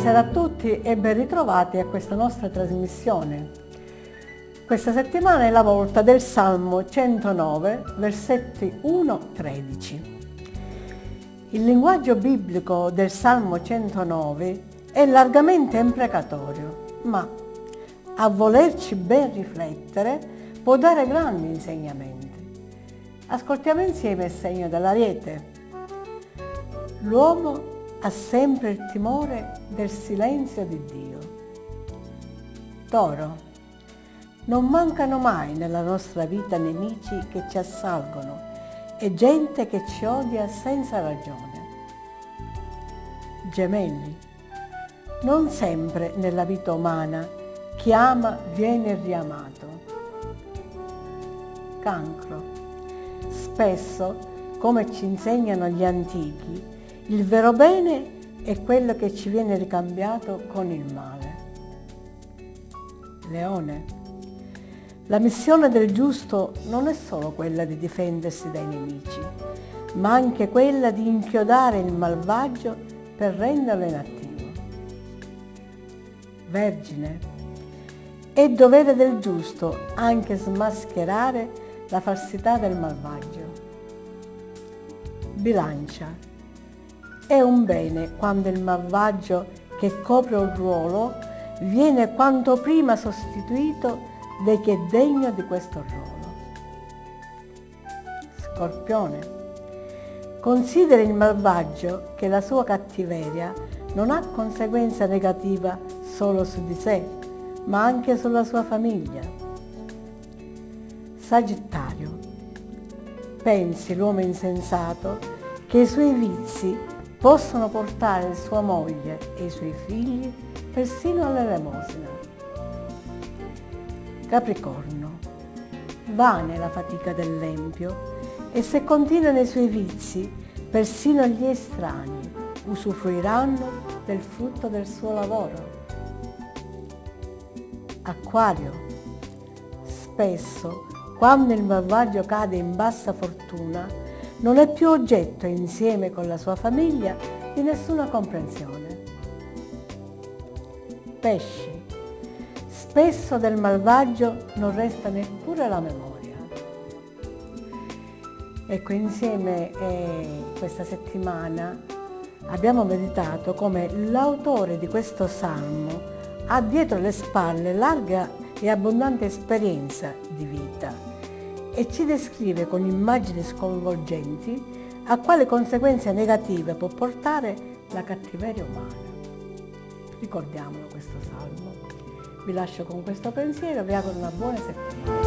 Buonasera a tutti e ben ritrovati a questa nostra trasmissione. Questa settimana è la volta del Salmo 109, versetti 1-13. Il linguaggio biblico del Salmo 109 è largamente imprecatorio, ma a volerci ben riflettere può dare grandi insegnamenti. Ascoltiamo insieme il segno dell'Ariete. L'uomo ha sempre il timore del silenzio di Dio. Toro. Non mancano mai nella nostra vita nemici che ci assalgono e gente che ci odia senza ragione. Gemelli. Non sempre nella vita umana chi ama viene riamato. Cancro. Spesso, come ci insegnano gli antichi, il vero bene è quello che ci viene ricambiato con il male. Leone. La missione del giusto non è solo quella di difendersi dai nemici, ma anche quella di inchiodare il malvagio per renderlo inattivo. Vergine. È dovere del giusto anche smascherare la falsità del malvagio. Bilancia. È un bene quando il malvagio che copre un ruolo viene quanto prima sostituito da chi è degno di questo ruolo. Scorpione. Considera il malvagio che la sua cattiveria non ha conseguenza negativa solo su di sé, ma anche sulla sua famiglia. Sagittario. Pensi l'uomo insensato che i suoi vizi possono portare sua moglie e i suoi figli persino all'elemosina. Capricorno. Vana è la fatica dell'empio e se continua nei suoi vizi, persino gli estranei usufruiranno del frutto del suo lavoro. Acquario. Spesso, quando il malvagio cade in bassa fortuna, non è più oggetto, insieme con la sua famiglia, di nessuna comprensione. Pesci. Spesso del malvagio non resta neppure la memoria. Ecco, insieme questa settimana abbiamo meditato come l'autore di questo salmo ha dietro le spalle larga e abbondante esperienza di vita e ci descrive con immagini sconvolgenti a quale conseguenze negative può portare la cattiveria umana. Ricordiamolo questo salmo. Vi lascio con questo pensiero, vi auguro una buona settimana.